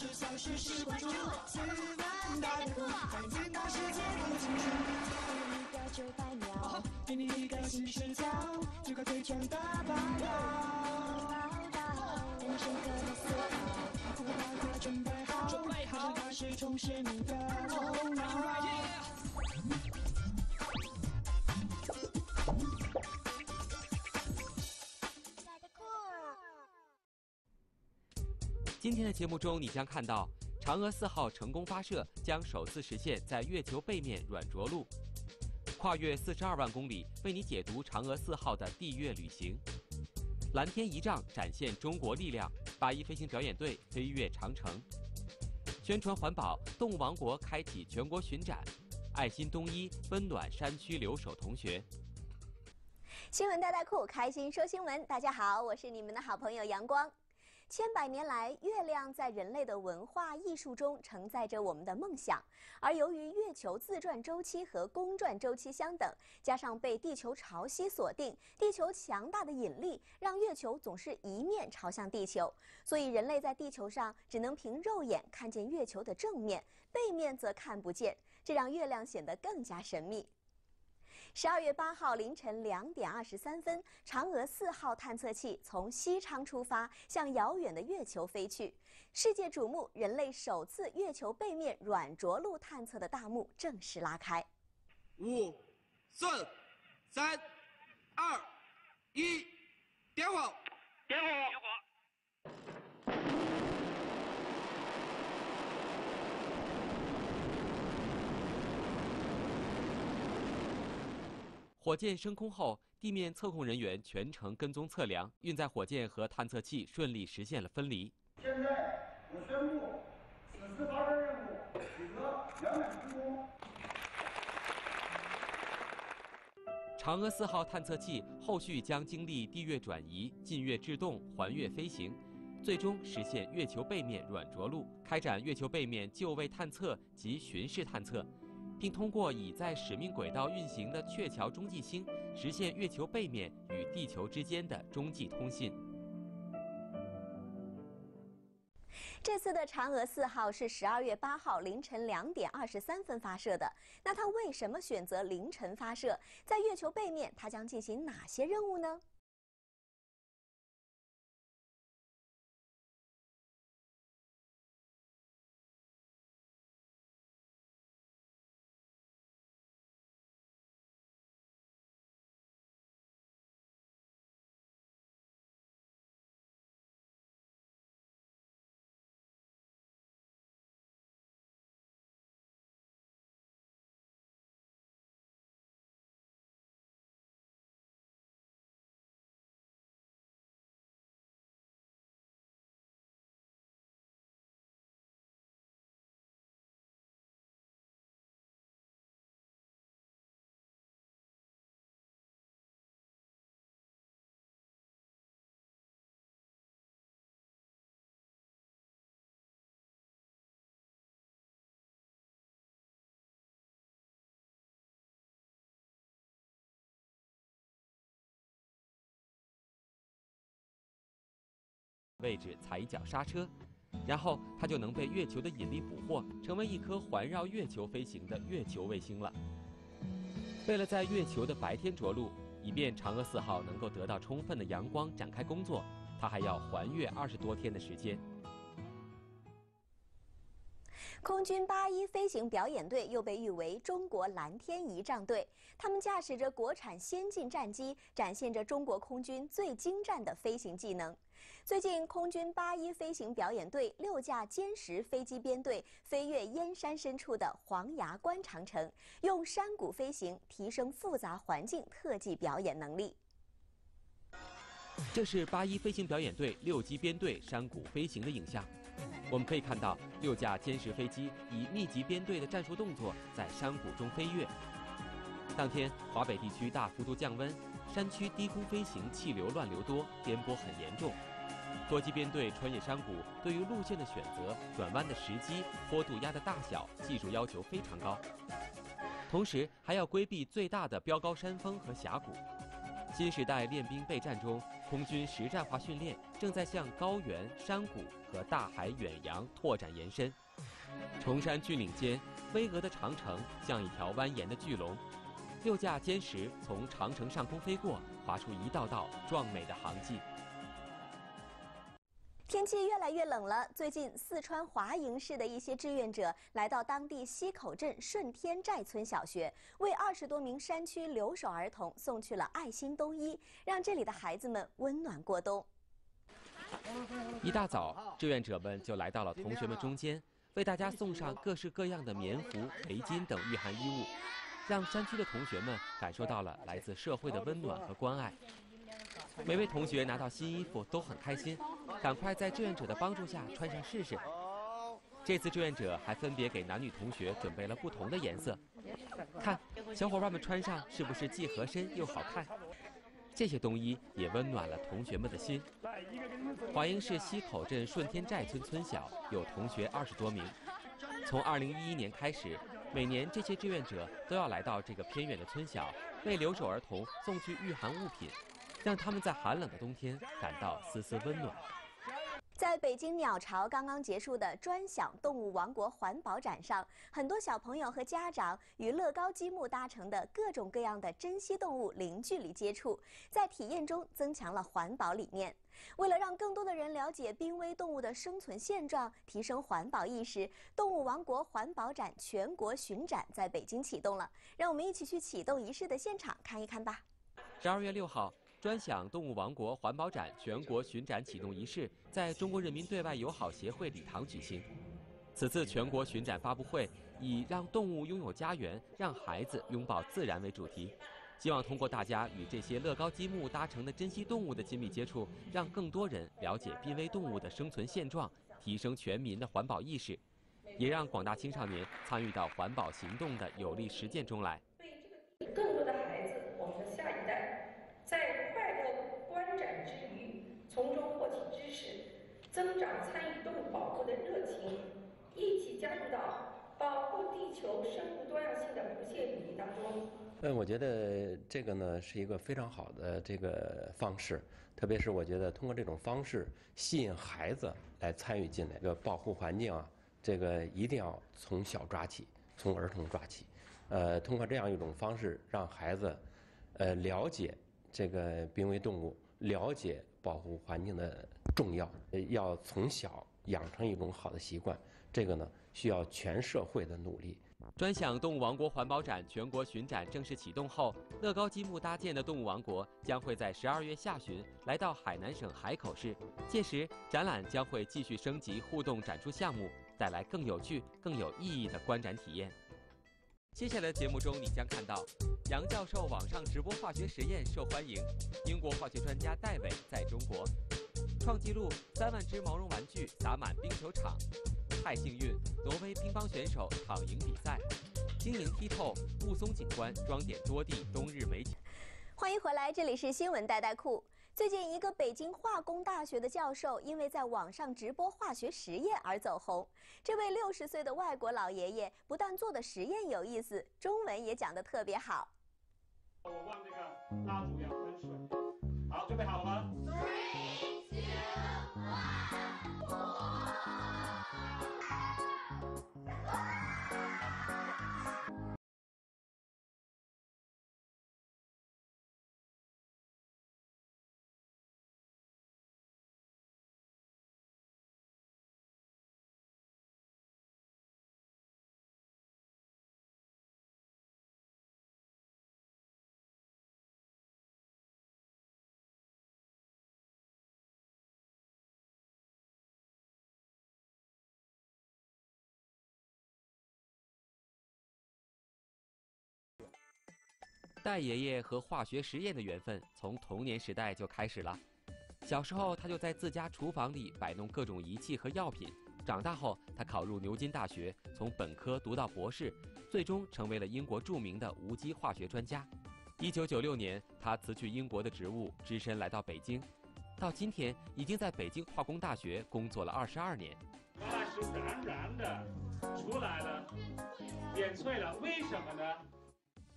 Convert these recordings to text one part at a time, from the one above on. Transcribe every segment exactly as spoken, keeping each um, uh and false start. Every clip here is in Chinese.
就像是时光珠，四万大的酷，在电脑世界不清楚。给你一个九百秒，给你一个新视角，最快最全的报道。更深刻的思考，不包括准备好，准备好，开始充实你的头脑。 今天的节目中，你将看到嫦娥四号成功发射，将首次实现在月球背面软着陆，跨越四十二万公里，为你解读嫦娥四号的地月旅行。蓝天仪仗展现中国力量，八一飞行表演队飞越长城。宣传环保，动物王国开启全国巡展，爱心冬衣温暖山区留守同学。 新闻大大库，开心说新闻。大家好，我是你们的好朋友阳光。千百年来，月亮在人类的文化艺术中承载着我们的梦想。而由于月球自转周期和公转周期相等，加上被地球潮汐锁定，地球强大的引力让月球总是一面朝向地球，所以人类在地球上只能凭肉眼看见月球的正面，背面则看不见，这让月亮显得更加神秘。十二月八号凌晨两点二十三分，嫦娥四号探测器从西昌出发，向遥远的月球飞去。世界瞩目，人类首次月球背面软着陆探测的大幕正式拉开。 五、四、三、二、一，点火！ 点火！点火！ 火箭升空后，地面测控人员全程跟踪测量，运载火箭和探测器顺利实现了分离。 现在我宣布，此次发射任务取得圆满成功。 嫦娥四号探测器后续将经历地月转移、近月制动、环月飞行，最终实现月球背面软着陆，开展月球背面就位探测及巡视探测。并通过已在使命轨道运行的鹊桥中继星，实现月球背面与地球之间的中继通信。 这次的嫦娥四号是十二月八号凌晨两点二十三分发射的。那它为什么选择凌晨发射？在月球背面，它将进行哪些任务呢？ 位置踩一脚刹车，然后它就能被月球的引力捕获，成为一颗环绕月球飞行的月球卫星了。为了在月球的白天着陆，以便嫦娥四号能够得到充分的阳光展开工作，它还要环月二十多天的时间。 空军八一飞行表演队又被誉为中国蓝天仪仗队，他们驾驶着国产先进战机，展现着中国空军最精湛的飞行技能。最近，空军八一飞行表演队六架歼十飞机编队飞越燕山深处的黄崖关长城，用山谷飞行提升复杂环境特技表演能力。 这是八一飞行表演队六机编队山谷飞行的影像。我们可以看到，六架歼十飞机以密集编队的战术动作在山谷中飞跃。当天，华北地区大幅度降温，山区低空飞行气流乱流多，颠簸很严重。多机编队穿越山谷，对于路线的选择、转弯的时机、坡度压的大小，技术要求非常高。同时，还要规避最大的标高山峰和峡谷。新时代练兵备战中， 空军实战化训练正在向高原、山谷和大海远洋拓展延伸。崇山峻岭间，巍峨的长城像一条蜿蜒的巨龙，六架歼十从长城上空飞过，划出一道道壮美的航迹。 天气越来越冷了，最近四川华营市的一些志愿者来到当地溪口镇顺天寨村小学，为二十多名山区留守儿童送去了爱心冬衣，让这里的孩子们温暖过冬。 一大早，志愿者们就来到了同学们中间，为大家送上各式各样的棉服、围巾等御寒衣物，让山区的同学们感受到了来自社会的温暖和关爱。每位同学拿到新衣服都很开心，赶快在志愿者的帮助下穿上试试。这次志愿者还分别给男女同学准备了不同的颜色，看小伙伴们穿上是不是既合身又好看？这些冬衣也温暖了同学们的心。华营市溪口镇顺天寨村村小有同学二十多名。从二零一一年开始，每年这些志愿者都要来到这个偏远的村小，为留守儿童送去御寒物品，让他们在寒冷的冬天感到丝丝温暖。 在北京鸟巢刚刚结束的专享动物王国环保展上，很多小朋友和家长与乐高积木搭成的各种各样的珍稀动物零距离接触，在体验中增强了环保理念。为了让更多的人了解濒危动物的生存现状，提升环保意识，动物王国环保展全国巡展在北京启动了。让我们一起去启动仪式的现场看一看吧。 十二月六号。专享动物王国环保展全国巡展启动仪式在中国人民对外友好协会礼堂举行。此次全国巡展发布会以“让动物拥有家园，让孩子拥抱自然”为主题，希望通过大家与这些乐高积木搭成的珍稀动物的亲密接触，让更多人了解濒危动物的生存现状，提升全民的环保意识，也让广大青少年参与到环保行动的有力实践中来。 更多的孩子，我们的下一代。在快乐观展之余，从中获取知识，增长参与动物保护的热情，一起加入到保护地球生物多样性的不懈努力当中。 嗯，我觉得这个呢是一个非常好的这个方式，特别是我觉得通过这种方式吸引孩子来参与进来。这个保护环境啊，这个一定要从小抓起，从儿童抓起。呃，通过这样一种方式，让孩子呃了解这个濒危动物，了解保护环境的重要，要从小养成一种好的习惯。这个呢，需要全社会的努力。 专享动物王国环保展全国巡展正式启动后，乐高积木搭建的动物王国将会在十二月下旬来到海南省海口市。届时，展览将会继续升级互动展出项目，带来更有趣、更有意义的观展体验。接下来的节目中，你将看到杨教授网上直播化学实验受欢迎，英国化学专家戴伟在中国创纪录，三万只毛绒玩具洒满冰球场，太幸运，挪威乒乓选手躺赢比赛，晶莹剔透，雾凇景观装点多地冬日美景。 欢迎回来，这里是新闻带带库。最近，一个北京化工大学的教授因为在网上直播化学实验而走红。这位六十岁的外国老爷爷不但做的实验有意思，中文也讲得特别好。 我往这个蜡烛两分水。好，准备好了吗？ Three, two, one. 戴爷爷和化学实验的缘分从童年时代就开始了。小时候，他就在自家厨房里摆弄各种仪器和药品。长大后，他考入牛津大学，从本科读到博士，最终成为了英国著名的无机化学专家。一九九六年，他辞去英国的职务，只身来到北京。到今天，已经在北京化工大学工作了二十二年。 原来是软软的，出来了，变脆了，为什么呢？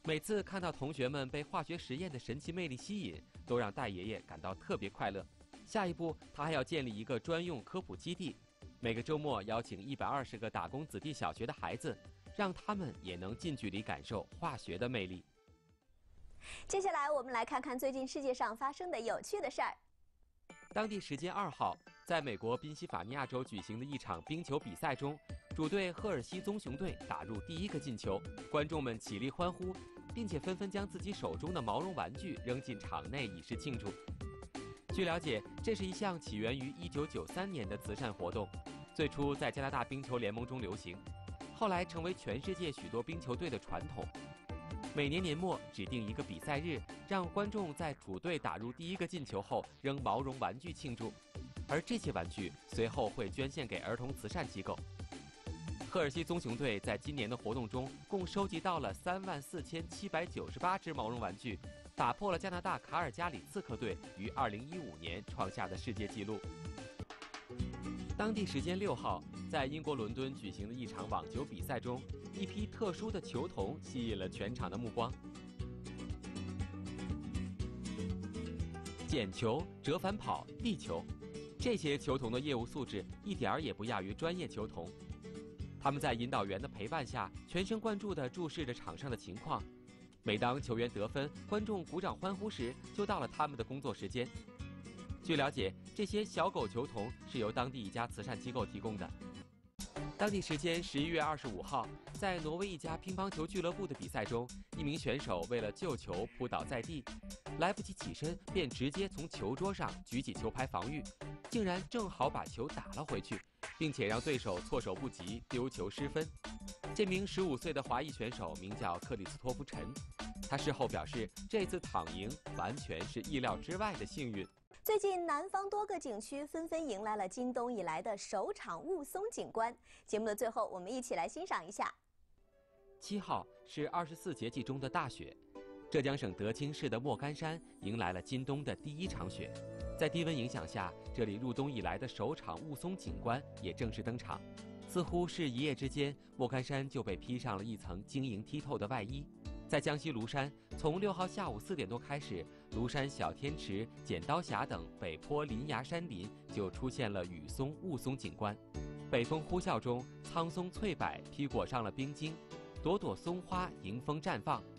每次看到同学们被化学实验的神奇魅力吸引，都让戴爷爷感到特别快乐。下一步，他还要建立一个专用科普基地，每个周末邀请一百二十个打工子弟小学的孩子，让他们也能近距离感受化学的魅力。 接下来，我们来看看最近世界上发生的有趣的事儿。 当地时间二号，在美国宾夕法尼亚州举行的一场冰球比赛中，主队赫尔西棕熊队打入第一个进球，观众们起立欢呼，并且纷纷将自己手中的毛绒玩具扔进场内以示庆祝。据了解，这是一项起源于一九九三年的慈善活动，最初在加拿大冰球联盟中流行，后来成为全世界许多冰球队的传统。每年年末指定一个比赛日，让观众在主队打入第一个进球后扔毛绒玩具庆祝，而这些玩具随后会捐献给儿童慈善机构。赫尔西棕熊队在今年的活动中共收集到了三万四千七百九十八只毛绒玩具，打破了加拿大卡尔加里刺客队于二零一五年创下的世界纪录。当地时间六号，在英国伦敦举行的一场网球比赛中，一批特殊的球童吸引了全场的目光。捡球、折返跑、地球，这些球童的业务素质一点儿也不亚于专业球童。他们在引导员的陪伴下，全神贯注地注视着场上的情况。每当球员得分，观众鼓掌欢呼时，就到了他们的工作时间。据了解，这些小狗球童是由当地一家慈善机构提供的。当地时间十一月二十五号，在挪威一家乒乓球俱乐部的比赛中，一名选手为了救球扑倒在地，来不及起身，便直接从球桌上举起球拍防御，竟然正好把球打了回去，并且让对手措手不及，丢球失分。这名十五岁的华裔选手名叫克里斯托夫·陈，他事后表示，这次躺赢完全是意料之外的幸运。 最近，南方多个景区纷纷迎来了今冬以来的首场雾凇景观。节目的最后，我们一起来欣赏一下。 七号是二十四节气中的大雪，浙江省德清市的莫干山迎来了今冬的第一场雪。在低温影响下，这里入冬以来的首场雾凇景观也正式登场。似乎是一夜之间，莫干山就被披上了一层晶莹剔透的外衣。在江西庐山，从六号下午四点多开始，庐山小天池、剪刀峡等北坡林崖山林就出现了雨松、雾凇景观。北风呼啸中，苍松翠柏披裹上了冰晶，朵朵松花迎风绽放，